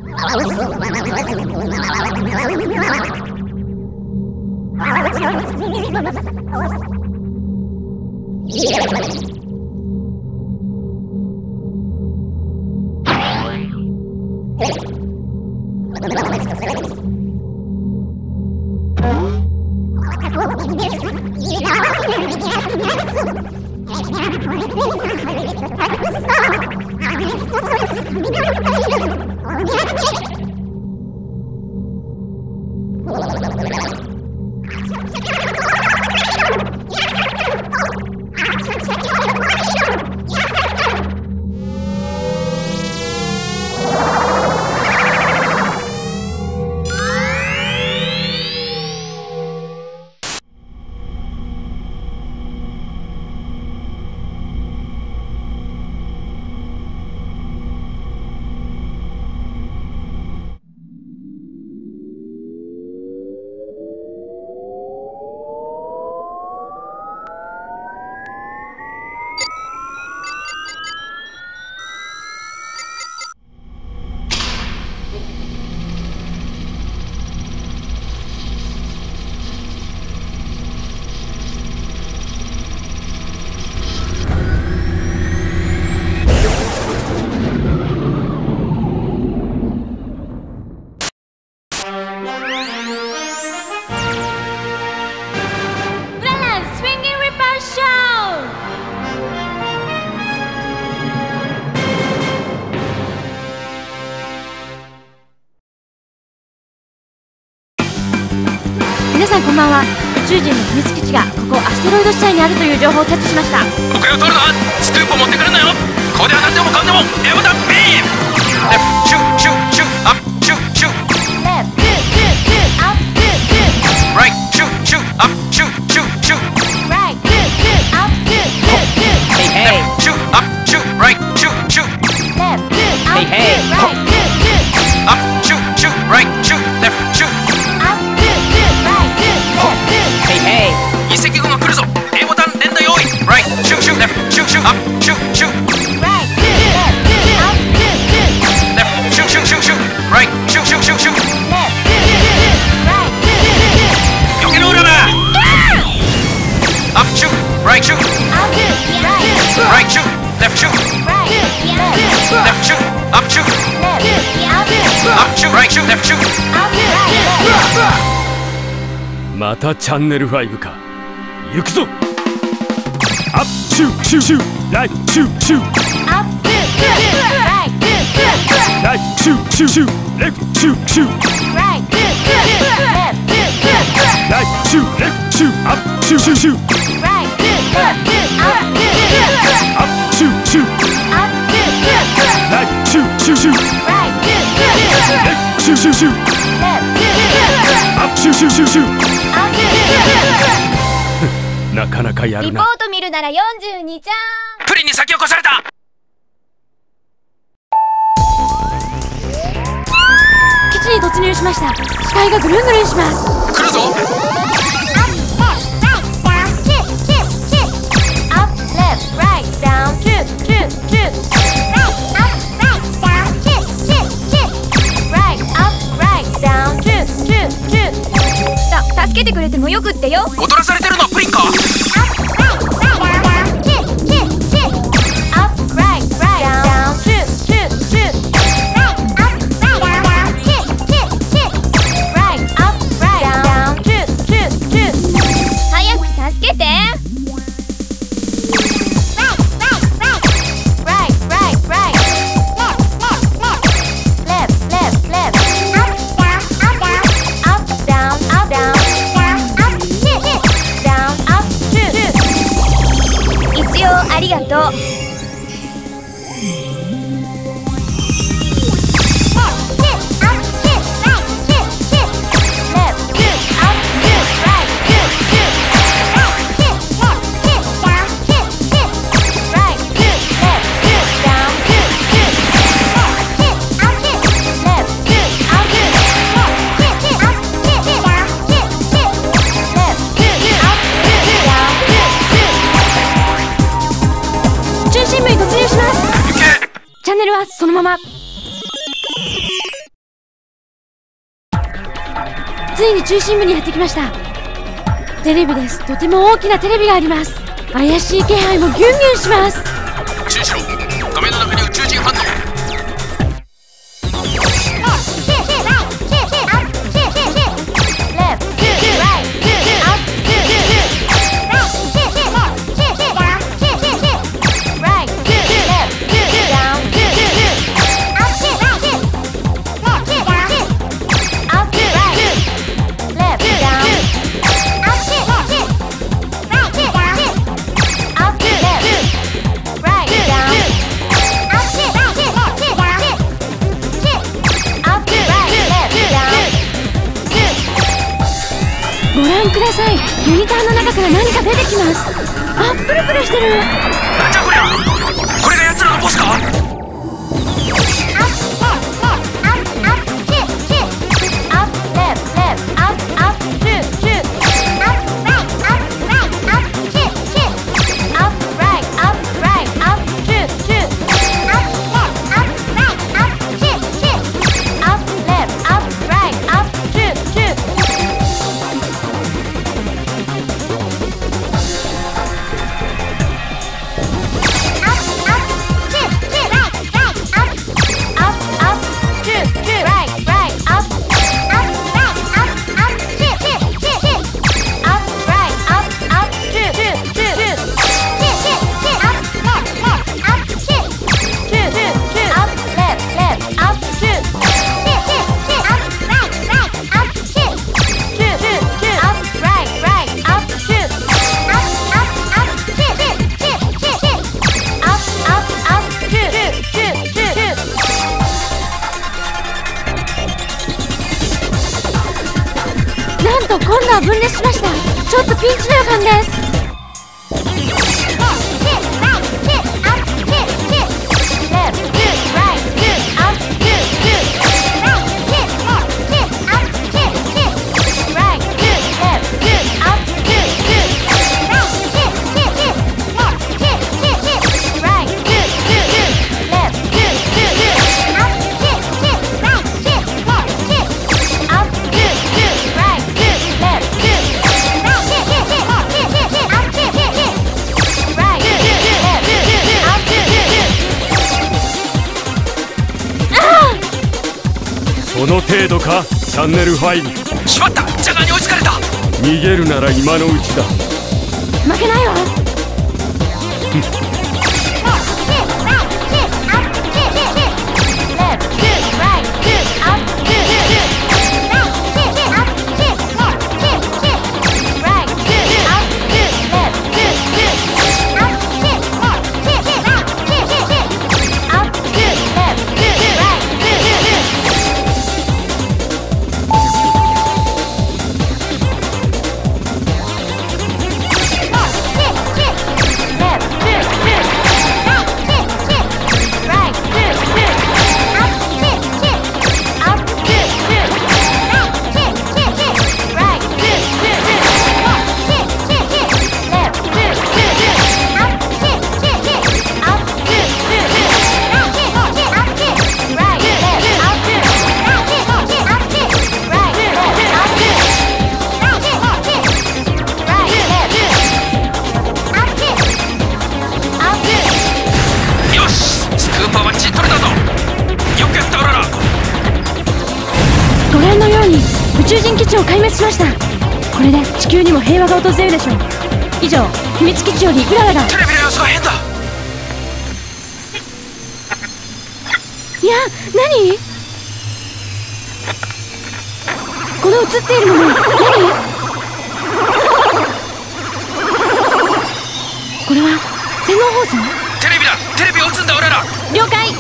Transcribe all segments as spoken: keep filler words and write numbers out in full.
皆さんこんばんは。宇宙人の秘密基地がここアステロイド支帯にあるという情報をキャッチしました。 僕が取るぞ。スクープを持ってくるなよ。ここでは何でもかんでもエボタンビーム。レフシュシュシュアップシュシュ。 レフシュシュシュアップシュシュ。 ライトシュシュアップシュシュシュ。 ライトシュシュアップシュシュシュ。 ヘイヘイ。シュアップシュライトシュシュ。 レフシュアップシュライトシュシュ。 アップシュシュライトシュレフシュ。移籍後が来るぞ。 A ボタン連打用意。ライトシュシュレフシュシュアップシュシュ。レフシュシュシュシュライトシュシュシュシュ。よけの裏だ。アップシュライトシュライトシュレフシュレフシュアップシュアップシュライトシュレフシュ。 またチャンネルファイブか。行くぞ。アップシュシュシュライトシュシュアップシュライトシュライトシュシュシュレフシュシュライトシュレフシュライトシュレフシュアップシュシュシュライトシュアップシュアップシュシュアップシュライトシュシュシュライトレフシュシュシュアップシュシュシュシュ。なかなかやるな。 リポート見るならよんじゅうにちゃん。 プリンに先を越された。 基地に突入しました。視界がぐるんぐるんします。 来るぞ。 助けてくれてもよくってよ。 踊らされてるのはプリンか。 早く助けて。ありがとう。チャンネルはそのまま。 ついに中心部にやってきました。テレビです。とても大きなテレビがあります。怪しい気配もギュンギュンします。 注意しろ。画面の中に宇宙人反応。 ご覧ください。モニターの中から何か出てきます。あ、プルプルしてる。 なんじゃこりゃ。これが奴らのボスか。 なんと今度は分裂しました。ちょっとピンチの予感です。 その程度か、チャンネルファイブ。 しまった、ジャガーに追いつかれた。 逃げるなら今のうちだ。 負けないわ。ご覧のように宇宙人基地を壊滅しました。これで地球にも平和が訪れるでしょう。以上、秘密基地よりグララが。 テレビの様子が変だ。 いや、何？この映っているもの、何？これは洗脳放送？ テレビだ。テレビを撃つんだ、俺ら。 了解。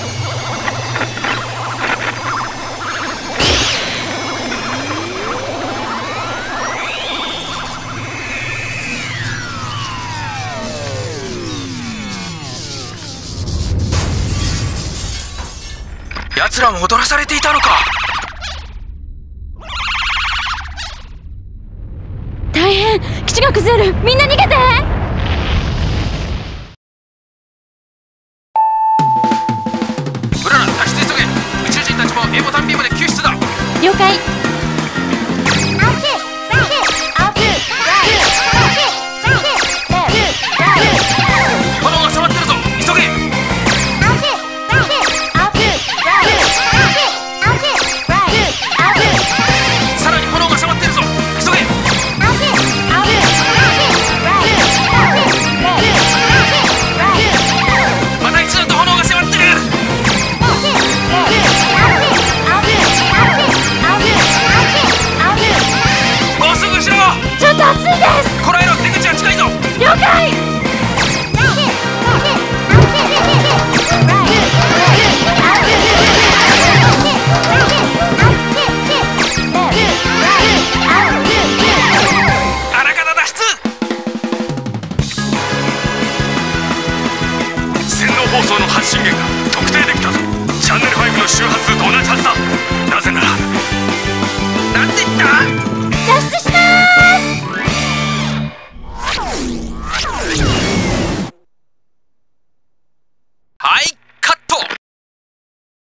奴らも踊らされていたのか。 大変、基地が崩れる。みんな逃げて。 ブラナ、脱出急げ。宇宙人たちもエモタンビームで救出だ。 了解。